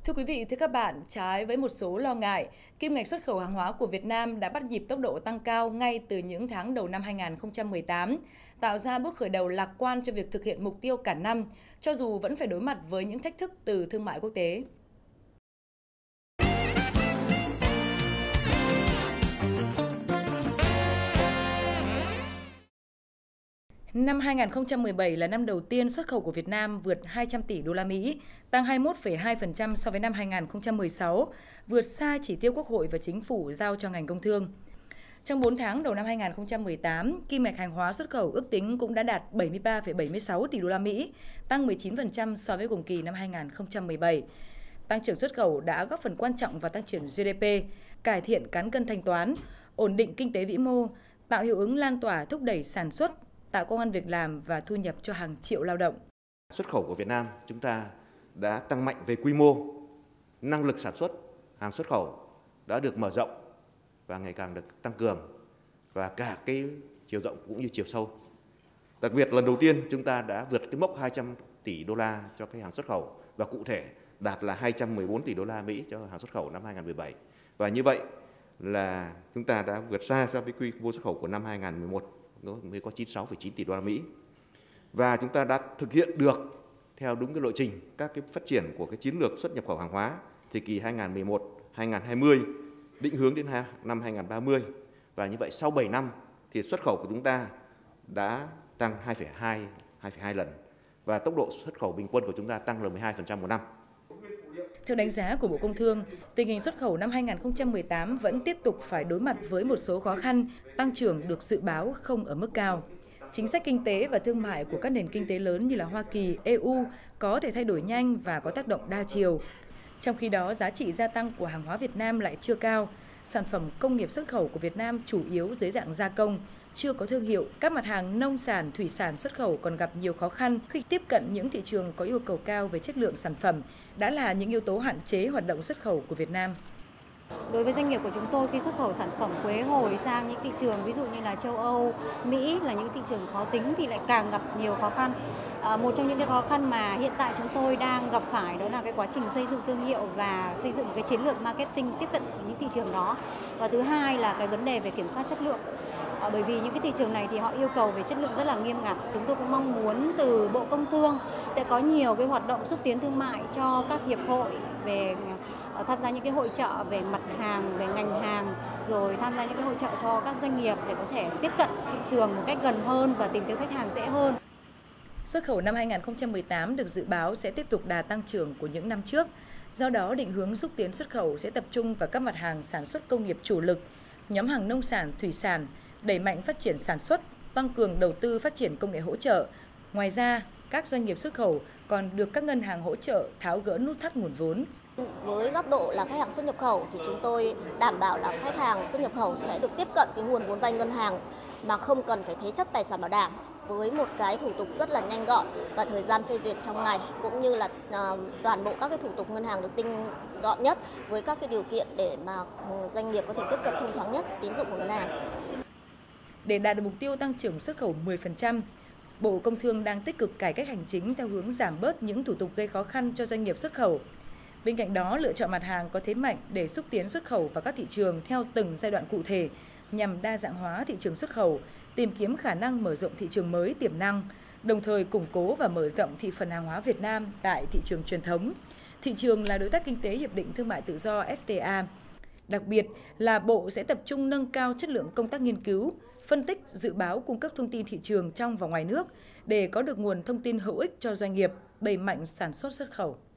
Thưa quý vị, thưa các bạn, trái với một số lo ngại, kim ngạch xuất khẩu hàng hóa của Việt Nam đã bắt nhịp tốc độ tăng cao ngay từ những tháng đầu năm 2018, tạo ra bước khởi đầu lạc quan cho việc thực hiện mục tiêu cả năm, cho dù vẫn phải đối mặt với những thách thức từ thương mại quốc tế. Năm 2017 là năm đầu tiên xuất khẩu của Việt Nam vượt 200 tỷ đô la Mỹ, tăng 21,2% so với năm 2016, vượt xa chỉ tiêu Quốc hội và Chính phủ giao cho ngành công thương. Trong 4 tháng đầu năm 2018, kim ngạch hàng hóa xuất khẩu ước tính cũng đã đạt 73,76 tỷ đô la Mỹ, tăng 19% so với cùng kỳ năm 2017. Tăng trưởng xuất khẩu đã góp phần quan trọng vào tăng trưởng GDP, cải thiện cán cân thanh toán, ổn định kinh tế vĩ mô, tạo hiệu ứng lan tỏa thúc đẩy sản xuất, tạo công ăn việc làm và thu nhập cho hàng triệu lao động. Xuất khẩu của Việt Nam chúng ta đã tăng mạnh về quy mô, năng lực sản xuất, hàng xuất khẩu đã được mở rộng và ngày càng được tăng cường, và cả cái chiều rộng cũng như chiều sâu. Đặc biệt lần đầu tiên chúng ta đã vượt cái mốc 200 tỷ đô la cho cái hàng xuất khẩu, và cụ thể đạt là 214 tỷ đô la Mỹ cho hàng xuất khẩu năm 2017. Và như vậy là chúng ta đã vượt xa so với quy mô xuất khẩu của năm 2011, mới có 96,9 tỷ đô la Mỹ. Và chúng ta đã thực hiện được theo đúng cái lộ trình các cái phát triển của cái chiến lược xuất nhập khẩu hàng hóa thời kỳ 2011-2020 định hướng đến năm 2030. Và như vậy sau 7 năm thì xuất khẩu của chúng ta đã tăng 2,2 lần, và tốc độ xuất khẩu bình quân của chúng ta tăng là 12% một năm. Theo đánh giá của Bộ Công Thương, tình hình xuất khẩu năm 2018 vẫn tiếp tục phải đối mặt với một số khó khăn, tăng trưởng được dự báo không ở mức cao. Chính sách kinh tế và thương mại của các nền kinh tế lớn như là Hoa Kỳ, EU có thể thay đổi nhanh và có tác động đa chiều. Trong khi đó, giá trị gia tăng của hàng hóa Việt Nam lại chưa cao. Sản phẩm công nghiệp xuất khẩu của Việt Nam chủ yếu dưới dạng gia công, chưa có thương hiệu. Các mặt hàng nông sản, thủy sản xuất khẩu còn gặp nhiều khó khăn khi tiếp cận những thị trường có yêu cầu cao về chất lượng sản phẩm, đã là những yếu tố hạn chế hoạt động xuất khẩu của Việt Nam. Đối với doanh nghiệp của chúng tôi, khi xuất khẩu sản phẩm quế hồi sang những thị trường ví dụ như là châu Âu, Mỹ là những thị trường khó tính thì lại càng gặp nhiều khó khăn. Một trong những cái khó khăn mà hiện tại chúng tôi đang gặp phải đó là cái quá trình xây dựng thương hiệu và xây dựng một cái chiến lược marketing tiếp cận những thị trường đó. Và thứ hai là cái vấn đề về kiểm soát chất lượng. Bởi vì những cái thị trường này thì họ yêu cầu về chất lượng rất là nghiêm ngặt. Chúng tôi cũng mong muốn từ Bộ Công Thương sẽ có nhiều cái hoạt động xúc tiến thương mại cho các hiệp hội về tham gia những cái hội chợ về mặt hàng, về ngành hàng, rồi tham gia những cái hội chợ cho các doanh nghiệp để có thể tiếp cận thị trường một cách gần hơn và tìm kiếm khách hàng dễ hơn. Xuất khẩu năm 2018 được dự báo sẽ tiếp tục đà tăng trưởng của những năm trước. Do đó, định hướng xúc tiến xuất khẩu sẽ tập trung vào các mặt hàng sản xuất công nghiệp chủ lực, nhóm hàng nông sản, thủy sản, đẩy mạnh phát triển sản xuất, tăng cường đầu tư phát triển công nghệ hỗ trợ. Ngoài ra, các doanh nghiệp xuất khẩu còn được các ngân hàng hỗ trợ tháo gỡ nút thắt nguồn vốn. Với góc độ là khách hàng xuất nhập khẩu thì chúng tôi đảm bảo là khách hàng xuất nhập khẩu sẽ được tiếp cận cái nguồn vốn vay ngân hàng mà không cần phải thế chấp tài sản bảo đảm, với một cái thủ tục rất là nhanh gọn và thời gian phê duyệt trong ngày, cũng như là toàn bộ các cái thủ tục ngân hàng được tinh gọn nhất với các cái điều kiện để mà doanh nghiệp có thể tiếp cận thông thoáng nhất tín dụng của ngân hàng. Để đạt được mục tiêu tăng trưởng xuất khẩu 10%, Bộ Công Thương đang tích cực cải cách hành chính theo hướng giảm bớt những thủ tục gây khó khăn cho doanh nghiệp xuất khẩu. Bên cạnh đó, lựa chọn mặt hàng có thế mạnh để xúc tiến xuất khẩu vào các thị trường theo từng giai đoạn cụ thể, nhằm đa dạng hóa thị trường xuất khẩu, tìm kiếm khả năng mở rộng thị trường mới tiềm năng, đồng thời củng cố và mở rộng thị phần hàng hóa Việt Nam tại thị trường truyền thống. Thị trường là đối tác kinh tế Hiệp định Thương mại Tự do FTA. Đặc biệt là Bộ sẽ tập trung nâng cao chất lượng công tác nghiên cứu, phân tích, dự báo, cung cấp thông tin thị trường trong và ngoài nước để có được nguồn thông tin hữu ích cho doanh nghiệp, đẩy mạnh sản xuất xuất khẩu.